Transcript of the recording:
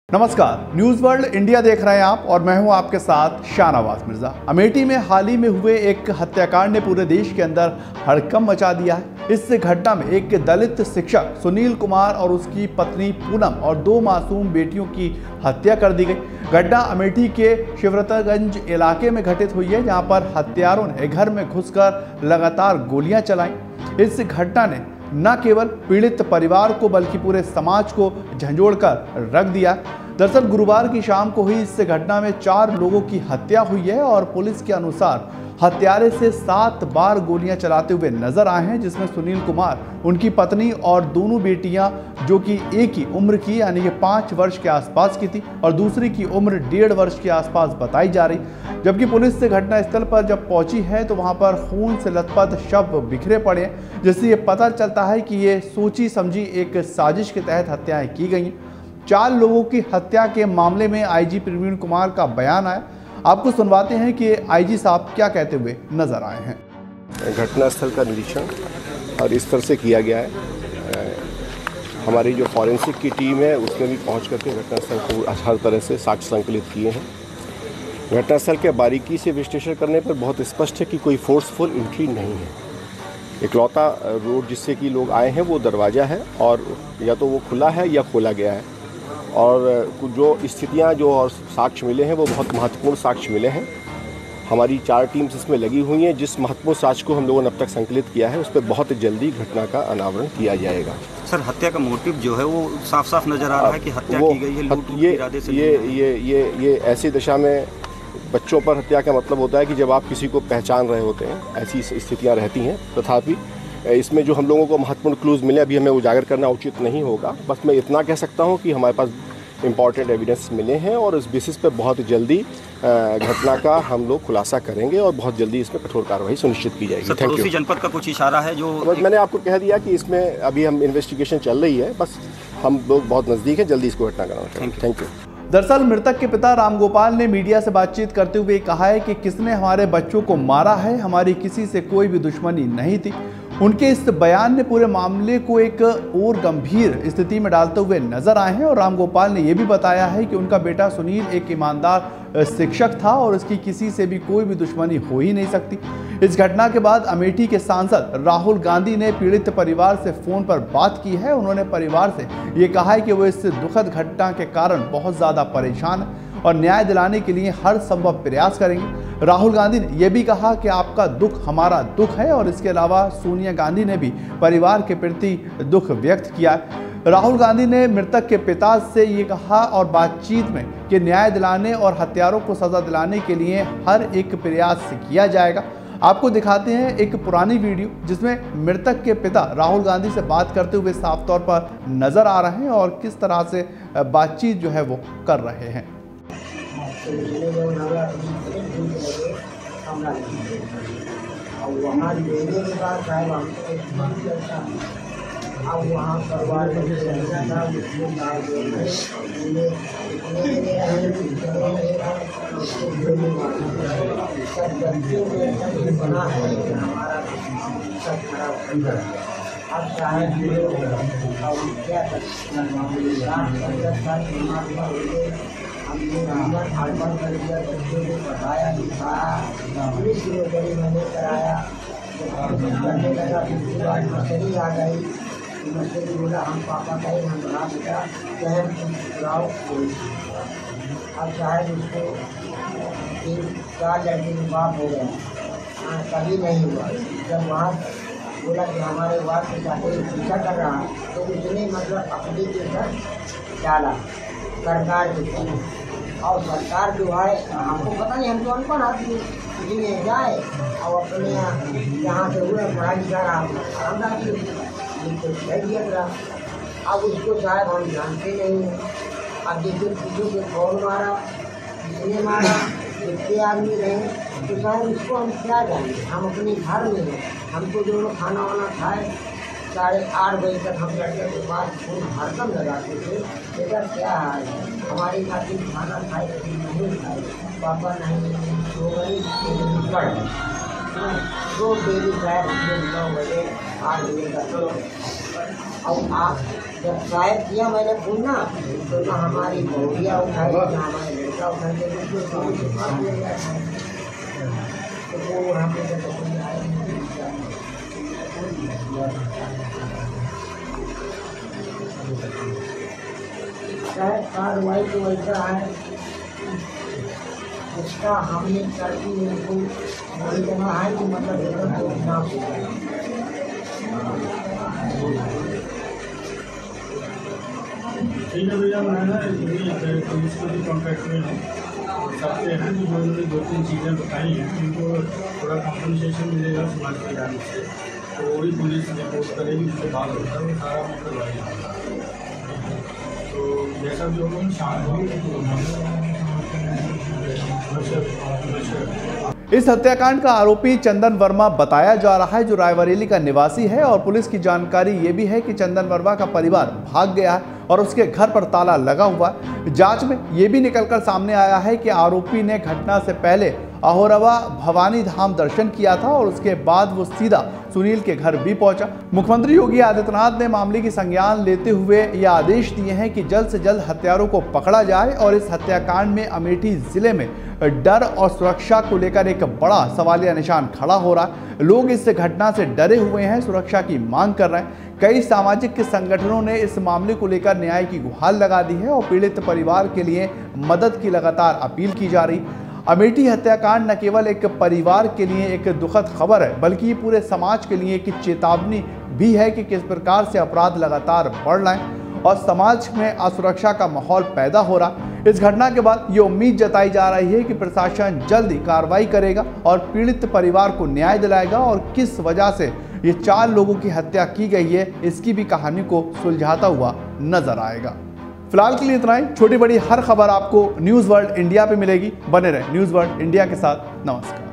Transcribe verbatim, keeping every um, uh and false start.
नमस्कार, news world India देख रहे हैं आप और मैं हूं आपके साथ शाहनवाज मिर्जा। अमेठी में हाल ही में हुए एक हत्याकांड ने पूरे देश के अंदर हड़कंप मचा दिया है। इस घटना में एक दलित शिक्षक सुनील कुमार और उसकी पत्नी पूनम और दो मासूम बेटियों की हत्या कर दी गई। घटना अमेठी के शिवरतगंज इलाके में घटित हुई है, जहां पर हत्यारों ने घर में घुसकर लगातार गोलियां चलाई। इस घटना ने न केवल पीड़ित परिवार को बल्कि पूरे समाज को झंझोड़कर रख दिया। दरअसल गुरुवार की शाम को हुई इस घटना में चार लोगों की हत्या हुई है और पुलिस के अनुसार हत्यारे से सात बार गोलियां चलाते हुए नजर आए हैं, जिसमें सुनील कुमार, उनकी पत्नी और दोनों बेटियां जो कि एक ही उम्र की यानी कि पाँच वर्ष के आसपास की थी और दूसरी की उम्र डेढ़ वर्ष के आसपास बताई जा रही। जबकि पुलिस से घटनास्थल पर जब पहुंची है तो वहां पर खून से लथपथ शव बिखरे पड़े हैं, जिससे ये पता चलता है कि ये सोची समझी एक साजिश के तहत हत्याएं की गई। चार लोगों की हत्या के मामले में आईजी प्रवीण कुमार का बयान आया। आपको सुनवाते हैं कि आईजी साहब क्या कहते हुए नजर आए हैं। घटनास्थल का निरीक्षण और इस तरह से किया गया है। हमारी जो फॉरेंसिक की टीम है उसने भी पहुंच करके घटनास्थल को हर तरह से साक्ष्य संकलित किए हैं। घटनास्थल के बारीकी से विश्लेषण करने पर बहुत स्पष्ट है कि कोई फोर्सफुल एंट्री नहीं है। इकलौता रोड जिससे कि लोग आए हैं वो दरवाज़ा है और या तो वो खुला है या खोला गया है, और जो स्थितियां जो और साक्ष्य मिले हैं वो बहुत महत्वपूर्ण साक्ष्य मिले हैं। हमारी चार टीम्स इसमें लगी हुई हैं। जिस महत्वपूर्ण साक्ष्य को हम लोगों ने अब तक संकलित किया है उस पर बहुत जल्दी घटना का अनावरण किया जाएगा। सर, हत्या का मोटिव जो है वो साफ साफ नजर आ रहा है कि हत्या की गई है लूट के इरादे से। ये ये ये ये ऐसी दशा में बच्चों पर हत्या का मतलब होता है कि जब आप किसी को पहचान रहे होते हैं, ऐसी स्थितियाँ रहती हैं। तथापि इसमें जो हम लोगों को महत्वपूर्ण क्लूज मिले अभी हमें उजागर करना उचित नहीं होगा। बस मैं इतना कह सकता हूं कि हमारे पास इम्पॉर्टेंट एविडेंस मिले हैं और इस बेसिस पे बहुत जल्दी घटना का हम लोग खुलासा करेंगे और बहुत जल्दी इसमें कठोर कार्रवाई सुनिश्चित की जाएगी। Thank you. जनपद का कुछ इशारा है जो बस मैंने आपको कह दिया कि इसमें अभी हम इन्वेस्टिगेशन चल रही है, बस हम लोग बहुत नज़दीक हैं, जल्दी इसको घटना कराना। Thank you. दरअसल मृतक के पिता रामगोपाल ने मीडिया से बातचीत करते हुए कहा है कि किसने हमारे बच्चों को मारा है, हमारी किसी से कोई भी दुश्मनी नहीं थी। उनके इस बयान ने पूरे मामले को एक और गंभीर स्थिति में डालते हुए नजर आए हैं और रामगोपाल ने यह भी बताया है कि उनका बेटा सुनील एक ईमानदार शिक्षक था और उसकी किसी से भी कोई भी दुश्मनी हो ही नहीं सकती। इस घटना के बाद अमेठी के सांसद राहुल गांधी ने पीड़ित परिवार से फोन पर बात की है। उन्होंने परिवार से ये कहा है कि वो इस दुखद घटना के कारण बहुत ज़्यादा परेशान है और न्याय दिलाने के लिए हर संभव प्रयास करेंगे। राहुल गांधी ने यह भी कहा कि आपका दुख हमारा दुख है और इसके अलावा सोनिया गांधी ने भी परिवार के प्रति दुख व्यक्त किया है। राहुल गांधी ने मृतक के पिता से ये कहा और बातचीत में कि न्याय दिलाने और हत्यारों को सजा दिलाने के लिए हर एक प्रयास किया जाएगा। आपको दिखाते हैं एक पुरानी वीडियो जिसमें मृतक के पिता राहुल गांधी से बात करते हुए साफ तौर पर नजर आ रहे हैं और किस तरह से बातचीत जो है वो कर रहे हैं। और वहाँ लेने के बाद साहब हमको अब वहाँ परिवार में था उसमें डाल सब बच्चों में सब बना है हमारा सब खराब। अब चाहे क्या हमने नंबर हार्डवर कर दिया, बच्चों को पढ़ाया लिखाया, पुलिस नौकरी मैंने कराया। करने लगा उसके बाद मछली आ गई। मछली बोला हम पापा कहे हम बना बेटा चाहे बुलाओ। अब चाहे उसको तीन चार लड़के के बाप हो गए, कभी नहीं हुआ। जब वहाँ बोला कि हमारे वार्ड से जाके पीछा कर रहा है तो उसने मतलब अपने के घर डाला सरकार के तरफ। और सरकार जो है हमको पता नहीं, हम तो अनपढ़ आदमी इसमें जाए और अपने यहाँ से हुए पढ़ाई लिखा रहा रहा। अब उसको शायद हम जानते नहीं हैं। अब जैसे किसी को कौन मारा, किसने मारा, कितने आदमी रहे, तो शायद उसको हम क्या जाने। हम अपने घर में हैं, हमको जो खाना वाना खाए साढ़े आठ बजे तक हम लड़के के पास फोन हरदम लगाते थे, बेटा क्या हाल है, हमारी खातिर खाना खाए नहीं खाए, पापा नहीं सो गई पढ़। उसमें दो डेली ट्रायल नौ बजे आठ बजे का चलो। और आप जब ट्रायल किया मैंने फोन ना तो ना हमारी बहुरिया उठाई ना हमारे लड़का उठाई के तो वो वहाँ पे शायद कार्रवाई तो ऐसा है उसका हमने करके उनको बड़ी जगह है कि मतलब ना ठीक है भैया, मैं ना पुलिस को भी कॉन्टैक्ट में हूँ। सबसे हैं जो उन्होंने दो तीन चीज़ें बताई हैं उनको थोड़ा कॉम्पनसेशन मिलेगा समाज कल्याण से, तो वही पुलिस रिपोर्ट करेगी, उसके बाद होता है वो सारा मैं करवाएगा। तो जैसा भी होगा हम शाम को इस हत्याकांड का आरोपी चंदन वर्मा बताया जा रहा है, जो रायबरेली का निवासी है। और पुलिस की जानकारी ये भी है कि चंदन वर्मा का परिवार भाग गया है और उसके घर पर ताला लगा हुआ है। जांच में ये भी निकलकर सामने आया है कि आरोपी ने घटना से पहले अहोरवा भवानी धाम दर्शन किया था और उसके बाद वो सीधा सुनील के घर भी पहुंचा। मुख्यमंत्री योगी आदित्यनाथ ने मामले की संज्ञान लेते हुए यह आदेश दिए हैं कि जल्द से जल्द हत्यारों को पकड़ा जाए। और इस हत्याकांड में अमेठी जिले में डर और सुरक्षा को लेकर एक बड़ा सवालिया निशान खड़ा हो रहा है। लोग इस घटना से डरे हुए हैं, सुरक्षा की मांग कर रहे हैं। कई सामाजिक संगठनों ने इस मामले को लेकर न्याय की गुहार लगा दी है और पीड़ित परिवार के लिए मदद की लगातार अपील की जा रही। अमेठी हत्याकांड न केवल एक परिवार के लिए एक दुखद खबर है, बल्कि पूरे समाज के लिए एक चेतावनी भी है कि किस प्रकार से अपराध लगातार बढ़ रहे हैं और समाज में असुरक्षा का माहौल पैदा हो रहा है। इस घटना के बाद ये उम्मीद जताई जा रही है कि प्रशासन जल्दी कार्रवाई करेगा और पीड़ित परिवार को न्याय दिलाएगा और किस वजह से ये चार लोगों की हत्या की गई है, इसकी भी कहानी को सुलझाता हुआ नजर आएगा। फिलहाल के लिए इतना ही। छोटी बड़ी हर खबर आपको न्यूज़ वर्ल्ड इंडिया पे मिलेगी। बने रहे न्यूज़ वर्ल्ड इंडिया के साथ। नमस्कार।